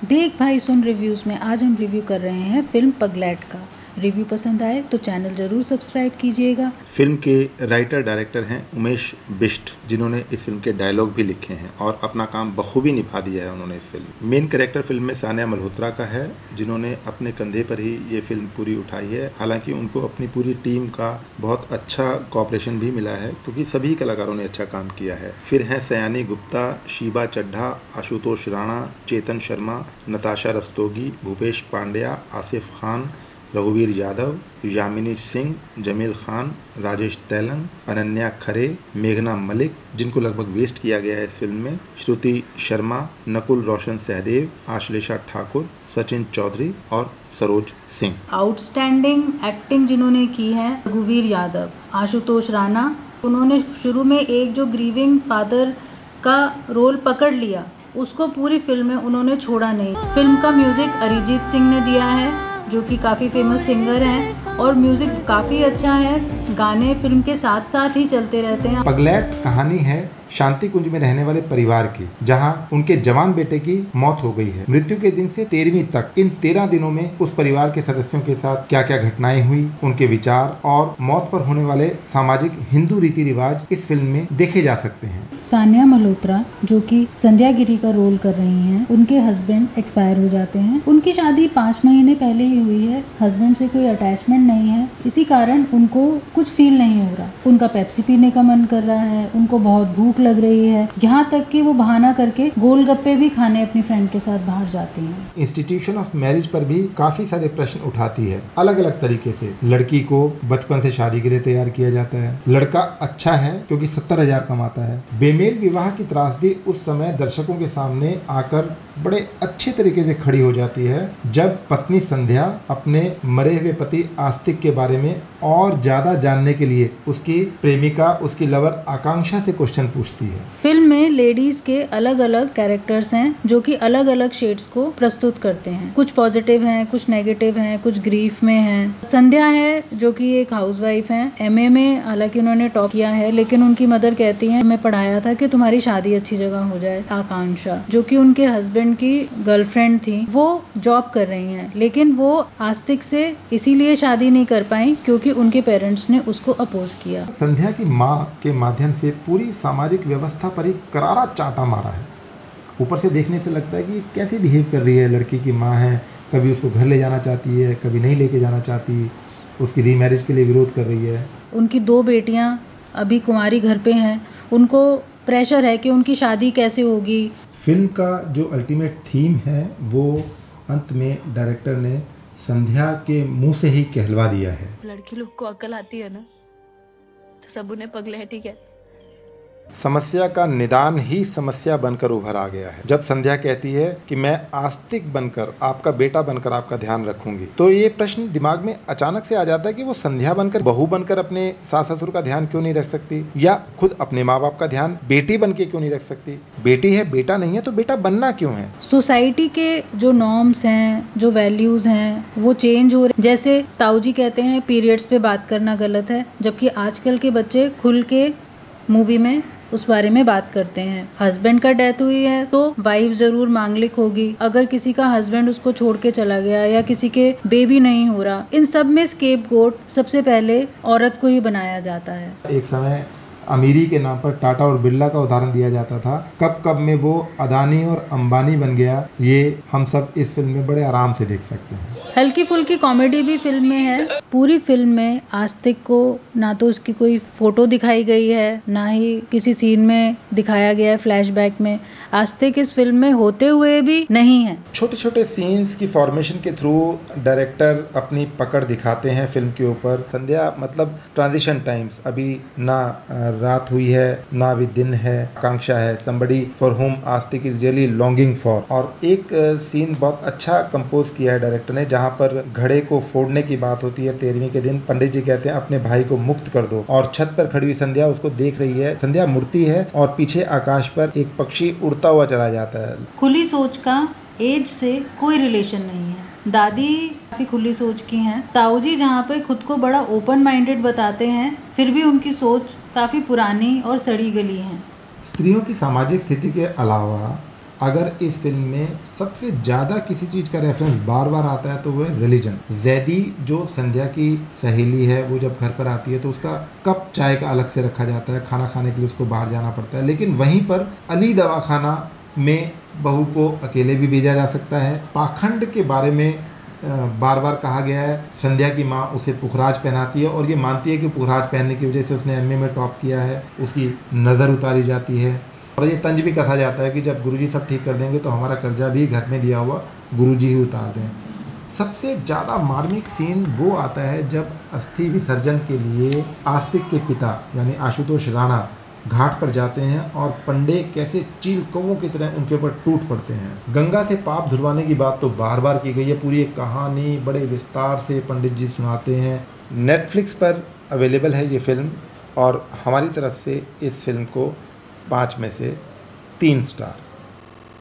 देख भाई सुन रिव्यूज़ में आज हम रिव्यू कर रहे हैं फिल्म पगलैट का। रिव्यू पसंद आए तो चैनल ज़रूर सब्सक्राइब कीजिएगा। फिल्म के राइटर डायरेक्टर हैं उमेश बिष्ट, जिन्होंने इस फिल्म के डायलॉग भी लिखे हैं और अपना काम बखूबी निभा दिया है उन्होंने इस फिल्म। मेन कैरेक्टर फिल्म में सानिया मल्होत्रा का है, जिन्होंने अपने कंधे पर ही ये फिल्म पूरी उठाई है। हालांकि उनको अपनी पूरी टीम का बहुत अच्छा कोऑपरेशन भी मिला है, क्योंकि सभी कलाकारों ने अच्छा काम किया है। फिर हैं सयानी गुप्ता, शीबा चड्ढा, आशुतोष राणा, चेतन शर्मा, नताशा रस्तोगी, भूपेश पांड्या, आसिफ खान, रघुवीर यादव, यामिनी सिंह, जमील खान, राजेश तैलंग, अनन्या खरे, मेघना मलिक, जिनको लगभग वेस्ट किया गया है इस फिल्म में, श्रुति शर्मा, नकुल रोशन सहदेव, आश्लेषा ठाकुर, सचिन चौधरी और सरोज सिंह। आउटस्टैंडिंग एक्टिंग जिन्होंने की है रघुवीर यादव, आशुतोष राणा, उन्होंने शुरू में एक जो ग्रीविंग फादर का रोल पकड़ लिया, उसको पूरी फिल्म में उन्होंने छोड़ा नहीं। फिल्म का म्यूजिक अरिजीत सिंह ने दिया है, जो कि काफ़ी फेमस सिंगर हैं, और म्यूजिक काफ़ी अच्छा है। गाने फिल्म के साथ साथ ही चलते रहते हैं। पगलैट कहानी है शांति कुंज में रहने वाले परिवार की, जहां उनके जवान बेटे की मौत हो गई है। मृत्यु के दिन से 13वीं तक इन 13 दिनों में उस परिवार के सदस्यों के साथ क्या क्या घटनाएं हुई, उनके विचार और मौत पर होने वाले सामाजिक हिंदू रीति रिवाज इस फिल्म में देखे जा सकते हैं। सानिया मल्होत्रा जो कि संध्या गिरी का रोल कर रही हैं, उनके हस्बैंड एक्सपायर हो जाते हैं। उनकी शादी 5 महीने पहले ही हुई है। हस्बैंड से कोई अटैचमेंट नहीं है, इसी कारण उनको कुछ फील नहीं हो रहा। उनका पेप्सी पीने का मन कर रहा है, उनको बहुत भूख लग रही है, यहाँ तक कि वो बहाना करके गोलगप्पे भी खाने अपनी फ्रेंड के साथ बाहर जाती हैं। इंस्टीट्यूशन ऑफ मैरिज पर भी काफी सारे प्रश्न उठाती है, अलग अलग तरीके से। लड़की को बचपन से शादी के लिए तैयार किया जाता है। लड़का अच्छा है क्योंकि 70,000 कमाता है। बेमेल विवाह की त्रासदी उस समय दर्शकों के सामने आकर बड़े अच्छे तरीके से खड़ी हो जाती है, जब पत्नी संध्या अपने मरे हुए पति आस्तिक के बारे में और ज्यादा जानने के लिए उसकी प्रेमिका, उसकी लवर आकांक्षा से क्वेश्चन पूछती है। फिल्म में लेडीज के अलग अलग कैरेक्टर्स हैं, जो कि अलग अलग शेड्स को प्रस्तुत करते हैं। कुछ पॉजिटिव हैं, कुछ नेगेटिव हैं, कुछ ग्रीफ में हैं। संध्या है जो कि एक हाउसवाइफ है, एमए में हालांकि उन्होंने टॉप किया है, लेकिन उनकी मदर कहती है मैं पढ़ाया था कि तुम्हारी शादी अच्छी जगह हो जाए। आकांक्षा जो कि उनके हस्बैंड की गर्लफ्रेंड थी, वो जॉब कर रही हैं, लेकिन वो आस्तिक से इसीलिए शादी नहीं कर पाई क्योंकि उनके पेरेंट्स ने उसको अपोज किया। संध्या की माँ के माध्यम से पूरी सामाजिक व्यवस्था पर ही करारा चांटा मारा है। ऊपर से देखने से लगता है कि कैसे बिहेव कर रही है। लड़की की माँ है, कभी उसको घर ले जाना चाहती है, कभी नहीं लेके जाना चाहती, उसकी रीमैरिज के लिए विरोध कर रही है। उनकी 2 बेटियां अभी कुंवारी घर पे हैं, उनको प्रेशर है कि उनकी शादी कैसे होगी। फिल्म का जो अल्टीमेट थीम है वो अंत में डायरेक्टर ने संध्या के मुंह से ही कहलवा दिया है। लड़की लोग को अकल आती है ना, तो सब उन्हें पगलैट ही कहते। समस्या का निदान ही समस्या बनकर उभर आ गया है। जब संध्या कहती है कि मैं आस्तिक बनकर, आपका बेटा बनकर आपका ध्यान रखूंगी, तो ये प्रश्न दिमाग में अचानक से आ जाता है कि वो संध्या बनकर, बहू बनकर अपने सास ससुर का ध्यान क्यों नहीं रख सकती, या खुद अपने माँ बाप का ध्यान बेटी बन के क्यों नहीं रख सकती। बेटी है, बेटा नहीं है, तो बेटा बनना क्यों है। सोसाइटी के जो नॉर्म्स हैं, जो वैल्यूज हैं, वो चेंज हो रहे। जैसे ताऊजी कहते हैं पीरियड्स पे बात करना गलत है, जबकि आजकल के बच्चे खुल के मूवी में उस बारे में बात करते हैं। हस्बैंड का डेथ हुई है तो वाइफ जरूर मांगलिक होगी। अगर किसी का हस्बैंड उसको छोड़ के चला गया या किसी के बेबी नहीं हो रहा, इन सब में स्केपगोट सबसे पहले औरत को ही बनाया जाता है। एक समय अमीरी के नाम पर टाटा और बिरला का उदाहरण दिया जाता था। कब कब में वो अदानी और अंबानी बन गया, ये हम सब इस फिल्म में बड़े आराम से देख सकते हैं। हल्की फुल्की कॉमेडी भी फिल्म में है। पूरी फिल्म में आस्तिक को ना तो उसकी कोई फोटो दिखाई गई है, ना ही किसी सीन में दिखाया गया है फ्लैशबैक में। आस्तिक इस फिल्म में होते हुए भी नहीं है। छोटे छोटे सीन्स की फॉर्मेशन के थ्रू डायरेक्टर अपनी पकड़ दिखाते हैं फिल्म के ऊपर। संध्या मतलब ट्रांजिशन टाइम्स, अभी ना रात हुई है ना अभी दिन है। आकांक्षा है, somebody for whom Astik is really longing for। और एक सीन बहुत अच्छा कंपोज किया है डायरेक्टर ने, जहाँ पर घड़े को फोड़ने की बात होती है 13वीं के दिन। पंडित जी कहते हैं अपने भाई को मुक्त कर दो, और छत पर खड़ी हुई संध्या उसको देख रही है। संध्या मूर्ति है और पीछे आकाश पर एक पक्षी उड़ता हुआ चला जाता है। खुली सोच का एज से कोई रिलेशन नहीं है। दादी काफी खुली सोच की हैं। ताऊजी जहाँ पे खुद को बड़ा ओपन माइंडेड बताते हैं, फिर भी उनकी सोच काफी पुरानी और सड़ी गली है। स्त्रियों की सामाजिक स्थिति के अलावा अगर इस फिल्म में सबसे ज़्यादा किसी चीज़ का रेफरेंस बार बार आता है तो वो है रिलीजन। जैदी जो संध्या की सहेली है, वो जब घर पर आती है तो उसका कप चाय का अलग से रखा जाता है, खाना खाने के लिए उसको बाहर जाना पड़ता है। लेकिन वहीं पर अली दवाखाना में बहू को अकेले भी भेजा जा सकता है। पाखंड के बारे में बार बार कहा गया है। संध्या की माँ उसे पुखराज पहनाती है और ये मानती है कि पुखराज पहनने की वजह से उसने एमए में टॉप किया है, उसकी नज़र उतारी जाती है। और ये तंज भी कसा जाता है कि जब गुरुजी सब ठीक कर देंगे तो हमारा कर्जा भी घर में लिया हुआ गुरुजी ही उतार दें। सबसे ज़्यादा मार्मिक सीन वो आता है जब अस्थि विसर्जन के लिए आस्तिक के पिता यानी आशुतोष राणा घाट पर जाते हैं और पंडे कैसे चील कौवों की तरह उनके ऊपर टूट पड़ते हैं। गंगा से पाप धुलवाने की बात तो बार बार की गई है, पूरी एक कहानी बड़े विस्तार से पंडित जी सुनाते हैं। नेटफ्लिक्स पर अवेलेबल है ये फिल्म और हमारी तरफ से इस फिल्म को 5 में से 3 स्टार।